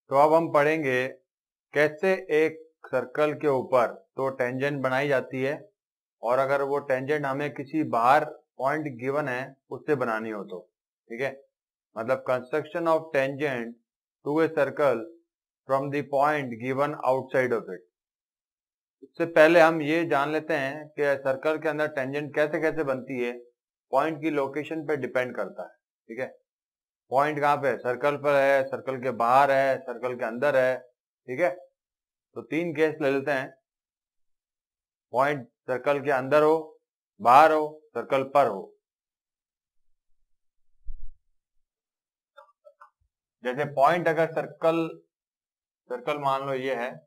तो अब हम पढ़ेंगे कैसे एक सर्कल के ऊपर तो टेंजेंट बनाई जाती है और अगर वो टेंजेंट हमें किसी बाहर पॉइंट गिवन है उससे बनानी हो तो, ठीक है। मतलब construction of tangent to a circle from the point given outside of it. इससे पहले हम ये जान लेते हैं कि सर्कल के अंदर टेंजेंट कैसे कैसे बनती है। पॉइंट की लोकेशन पे डिपेंड करता है, ठीक है। पॉइंट कहाँ पे, सर्कल पर है, सर्कल के बाहर है, सर्कल के अंदर है, ठीक है। तो तीन केस ले लेते हैं। पॉइंट सर्कल के अंदर हो, बाहर हो, सर्कल पर हो। जैसे पॉइंट अगर सर्कल मान लो ये है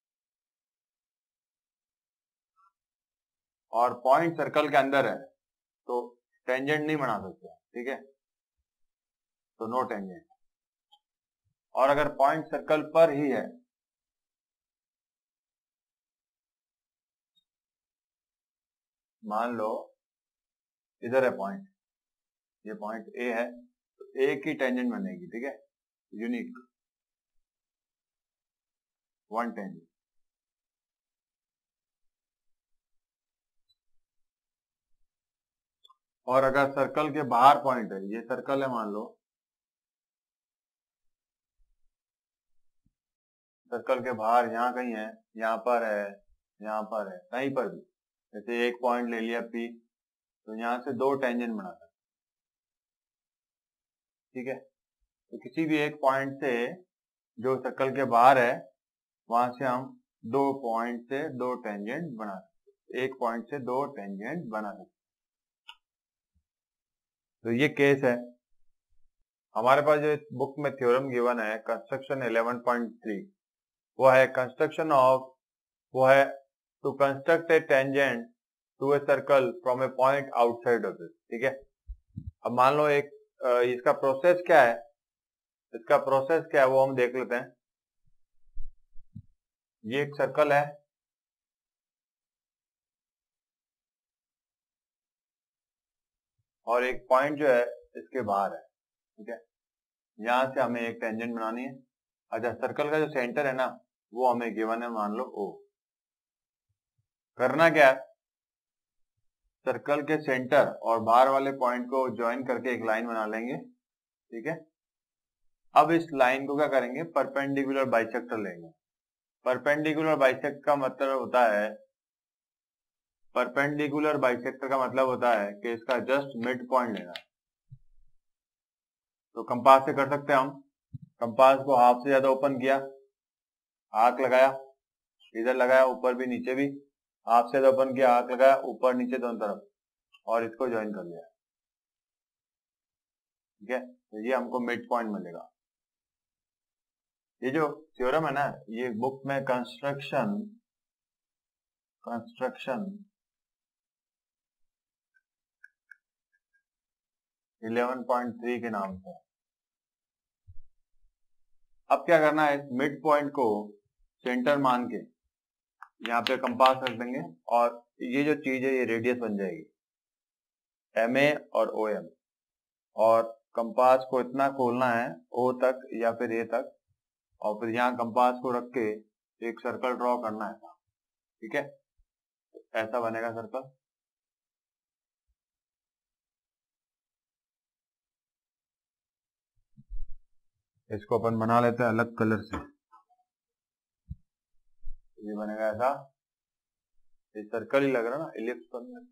और पॉइंट सर्कल के अंदर है तो टेंजेंट नहीं बना सकते, ठीक है। तो नो टेंजेंट। और अगर पॉइंट सर्कल पर ही है, मान लो इधर है पॉइंट, ये पॉइंट ए है, तो ए की टेंजेंट बनेगी, ठीक है, यूनिक वन टेंजेंट। और अगर सर्कल के बाहर पॉइंट है, ये सर्कल है मान लो, सर्कल के बाहर यहाँ कहीं है, यहाँ पर है, यहाँ पर है, कहीं पर भी, जैसे एक पॉइंट ले लिया पी, तो यहाँ से दो टेंजेंट बना सकते, ठीक है। तो किसी भी एक पॉइंट से जो सर्कल के बाहर है वहां से हम दो पॉइंट से दो टेंजेंट बना सकते, एक पॉइंट से दो टेंजेंट बना सकते। तो ये केस है। हमारे पास जो बुक में थ्योरम गिवन है कंस्ट्रक्शन 11.3, वो है कंस्ट्रक्शन ऑफ, वो है to construct a tangent to a circle from a point outside of it, ठीक है। अब मान लो एक इसका प्रोसेस क्या है, इसका प्रोसेस क्या है वो हम देख लेते हैं। ये एक सर्कल है, और एक पॉइंट जो है इसके बाहर है, ठीक है। यहां से हमें एक टेंजेंट बनानी है। अच्छा, सर्कल का जो सेंटर है ना वो हमें गिवन है, मान लो ओ। करना क्या है, सर्कल के सेंटर और बाहर वाले पॉइंट को ज्वाइन करके एक लाइन बना लेंगे, ठीक है। अब इस लाइन को क्या करेंगे, परपेंडिकुलर बाइसेक्टर लेंगे। परपेंडिकुलर बाइसेक्टर का मतलब होता है, परपेंडिकुलर बाइसेक्टर का मतलब होता है कि इसका जस्ट मिड पॉइंट लेना है। तो कंपास से कर सकते हैं हम। कंपास को हाफ से ज्यादा ओपन किया, आर्क लगाया, इधर लगाया, ऊपर भी नीचे भी, हाफ से ज्यादा ओपन किया, आर्क लगाया, ऊपर नीचे दोनों तरफ, और इसको ज्वाइन कर लिया, ठीक है। तो ये हमको मिड पॉइंट मिलेगा। ये जो थ्योरम है ना, ये बुक में कंस्ट्रक्शन 11.3 के नाम से। अब क्या करना है, मिड पॉइंट को सेंटर मान के यहाँ पे कंपास रख देंगे, और ये जो चीज है ये रेडियस बन जाएगी MA और OM। और कंपास को इतना खोलना है O तक या फिर A तक, और फिर यहाँ कंपास को रख के एक सर्कल ड्रॉ करना है, ठीक है। ऐसा बनेगा सर्कल। इसको अपन बना लेते हैं अलग कलर से, ये बनेगा ऐसा। ये सर्कल ही लग रहा ना, इलिप्स बन।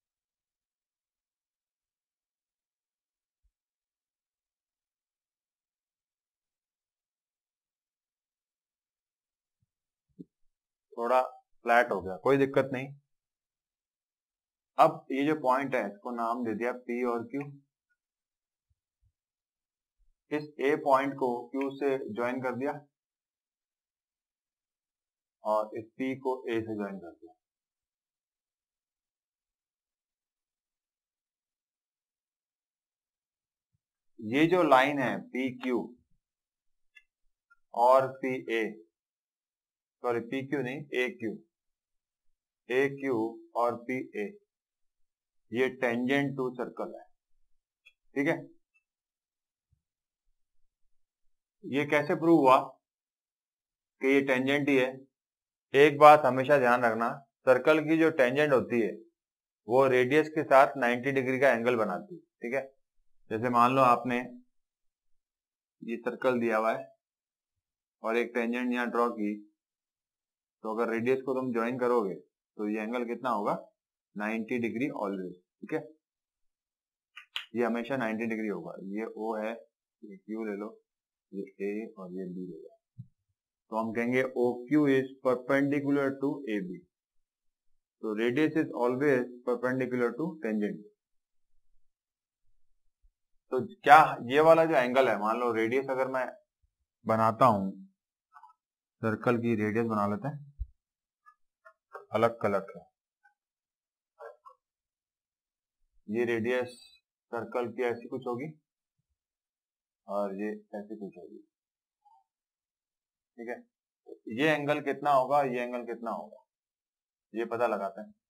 थोड़ा फ्लैट हो गया, कोई दिक्कत नहीं। अब ये जो पॉइंट है इसको नाम दे दिया P और Q। इस A पॉइंट को Q से ज्वाइन कर दिया और इस P को A से ज्वाइन कर दिया। ये जो लाइन है PQ और PA, सॉरी PQ नहीं, AQ और PA, ये टेंजेंट टू सर्कल है, ठीक है। ये कैसे प्रूव हुआ, कि ये टेंजेंट ही है। एक बात हमेशा ध्यान रखना, सर्कल की जो टेंजेंट होती है वो रेडियस के साथ 90 डिग्री का एंगल बनाती है, ठीक है। जैसे मान लो आपने ये सर्कल दिया हुआ है और एक टेंजेंट यहाँ ड्रॉ की, तो अगर रेडियस को तुम ज्वाइन करोगे तो ये एंगल कितना होगा, 90 डिग्री ऑलवेज, ठीक है। ये हमेशा 90 डिग्री होगा। ये O है, ये Q ले लो, ये A और ये B ले लो, तो हम कहेंगे OQ is perpendicular to AB, तो radius is always perpendicular to tangent. तो क्या ये वाला जो एंगल है, मान लो रेडियस अगर मैं बनाता हूं, सर्कल की रेडियस बना लेते हैं अलग कलर का, ये रेडियस सर्कल की ऐसी कुछ होगी और ये ऐसी कुछ होगी, ठीक है। तो ये एंगल कितना होगा, ये एंगल कितना होगा, ये पता लगाते हैं।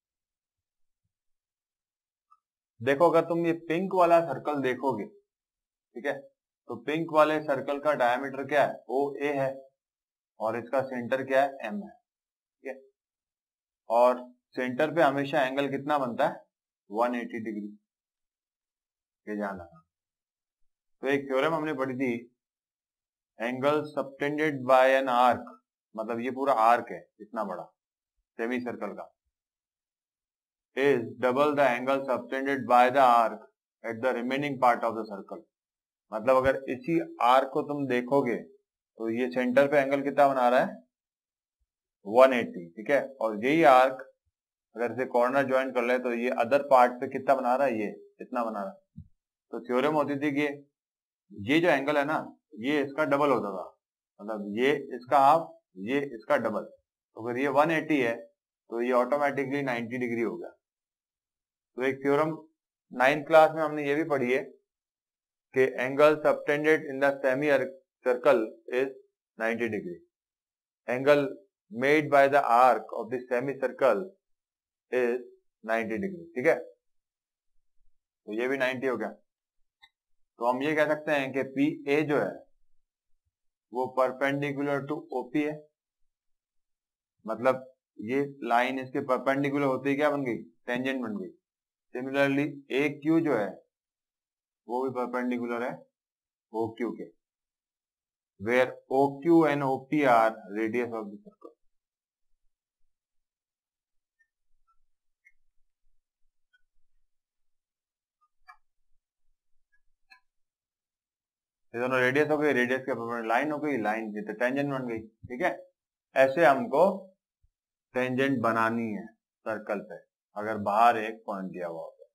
देखो अगर तुम ये पिंक वाला सर्कल देखोगे, ठीक है, तो पिंक वाले सर्कल का डायमीटर क्या है, OA है और इसका सेंटर क्या है, M है, ठीक है। और सेंटर पे हमेशा एंगल कितना बनता है, 180 डिग्री, ये ध्यान रखना। तो एक थ्योरम हमने पढ़ी थी, angle subtended by an arc, मतलब ये पूरा आर्क है इतना बड़ा सेमी सर्कल का, is double the angle subtended by the arc at the remaining part of the circle। मतलब अगर इसी आर्क को तुम देखोगे तो ये सेंटर पे एंगल कितना बना रहा है, 180, ठीक है। और यही आर्क अगर इसे कॉर्नर ज्वाइन कर ले तो ये अदर पार्ट पे कितना बना रहा है, ये इतना बना रहा है। तो थ्योरम होती थी कि ये जो एंगल है ना, ये इसका डबल होता था, मतलब ये इसका हाफ, ये इसका डबल। तो अगर ये 180 है तो ये ऑटोमेटिकली 90 डिग्री हो गया। तो एक थ्योरम 9th क्लास में हमने ये भी पढ़ी है कि angle subtended in the semi circle is 90 degree, angle made by the arc of the semi circle is 90 degree, ठीक है। तो ये भी 90 हो गया। तो हम ये कह सकते हैं कि PA जो है वो परपेंडिकुलर टू OP है, मतलब ये लाइन इसके परपेंडिकुलर होती है, क्या बन गई, टेंजेंट बन गई। सिमिलरली AQ जो है वो भी परपेंडिकुलर है OQ के, where OQ and OP are radius of the circle. ये दोनों रेडियस हो गई, रेडियस के परपेंडिकुलर लाइन हो गई, लाइन की तो टेंजेंट बन गई, ठीक है। ऐसे हमको टेंजेंट बनानी है सर्कल पे, अगर बाहर एक पॉइंट दिया हुआ होगा।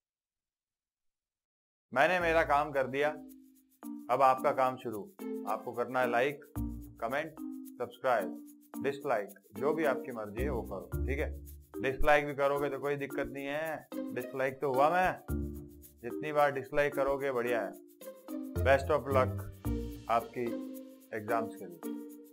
मैंने मेरा काम कर दिया, अब आपका काम शुरू। आपको करना है लाइक, कमेंट, सब्सक्राइब, डिसलाइक, जो भी आपकी मर्जी है वो करो, ठीक है। डिसलाइक भी करोगे तो कोई दिक्कत नहीं है, डिसलाइक तो हुआ मैं, जितनी बार डिसलाइक करोगे बढ़िया है। बेस्ट ऑफ लक आपकी एग्जाम्स के लिए।